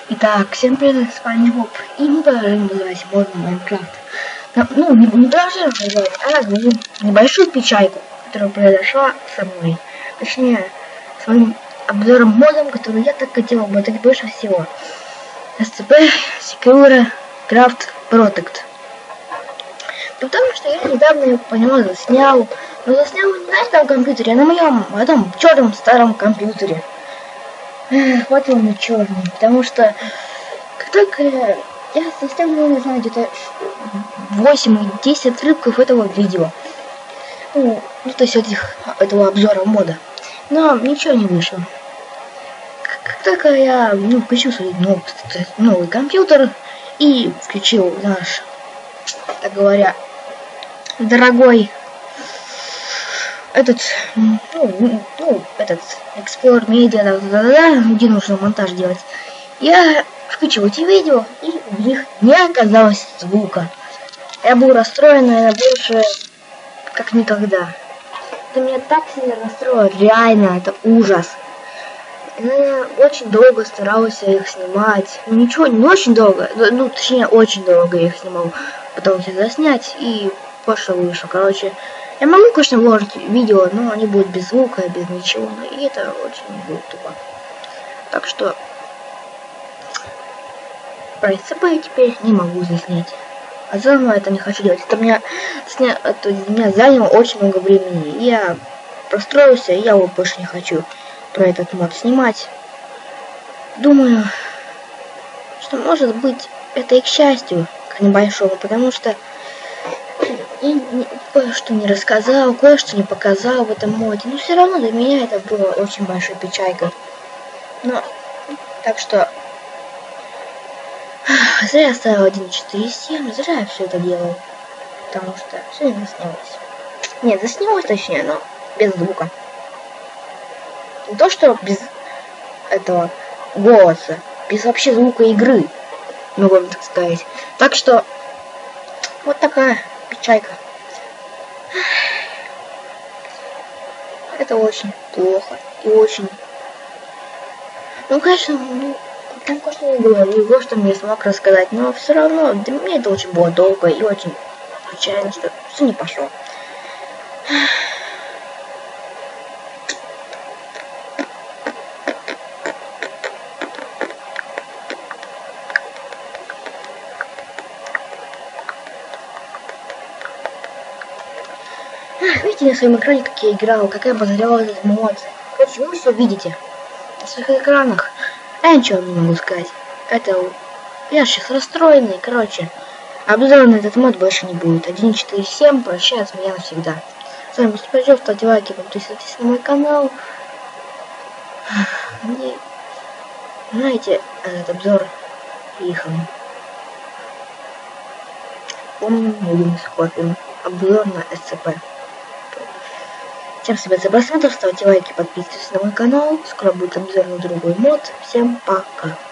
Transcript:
Итак, всем привет, с вами Боб, и мы продолжаем называть мод Майнкрафт. Ну, не продолжаем называть, а небольшую печальку, которая произошла со мной. Точнее, своим обзором модом, который я так хотел обладать больше всего. SCP Secure Craft Protect. Потому что я недавно по нему заснял, но заснял не на этом компьютере, а на моем этом черном старом компьютере. Вот он и черный, потому что как только я заснял, не знаю, где-то 8 и 10 отрывков этого видео. Ну, то есть этого обзора мода. Но ничего не вышло. Как только я включил свой новый компьютер и включил наш, так говоря, дорогой этот Explorer Media, где нужно монтаж делать, я включил эти видео, и в них не оказалось звука. Я был расстроен, наверное, больше как никогда. Это меня так сильно расстроило, реально, это ужас. Я очень долго старался их снимать. Ну, ничего, не очень долго, ну, точнее, очень долго я их снимал. Потом их заснять, и пошло вышло. Короче, я могу, конечно, вложить видео, но они будут без звука, без ничего. И это очень будет тупо. Так что про СЦП я теперь не могу заснять. А заодно это не хочу делать. Это меня заняло очень много времени. Я расстроился, и я его больше не хочу про этот мод снимать. Думаю, что может быть это и к счастью, к небольшому, потому что я кое-что не рассказал, кое-что не показал в этом моде. Но все равно для меня это было очень большой печалькой. Но, так что зря я ставил 1.4.7, зря я все это делал. Потому что все не заснялось. Нет, заснялось точнее, но без звука. Не то, что без этого голоса, без вообще звука игры, могу вам так сказать. Так что вот такая печалька. Это очень плохо и очень... Ну, конечно, там кое-что не было, его, что мне смог рассказать, но все равно для меня это очень было долго и очень печально, что все не пошло. Видите на своем экране, как я играл, как я обозревал этот мод. Короче, вы все видите на своих экранах. А я ничего не могу сказать. Это... Я сейчас расстроенный. Короче, обзор на этот мод больше не будет. 1.4.7 прощает меня навсегда. С вами Спайджов, ставьте лайки, подписывайтесь на мой канал. И, знаете, этот обзор приехал. Помню, будем скопим. Обзор на SCP. Всем спасибо за просмотр, ставьте лайки, подписывайтесь на мой канал. Скоро будет обзор на другой мод. Всем пока.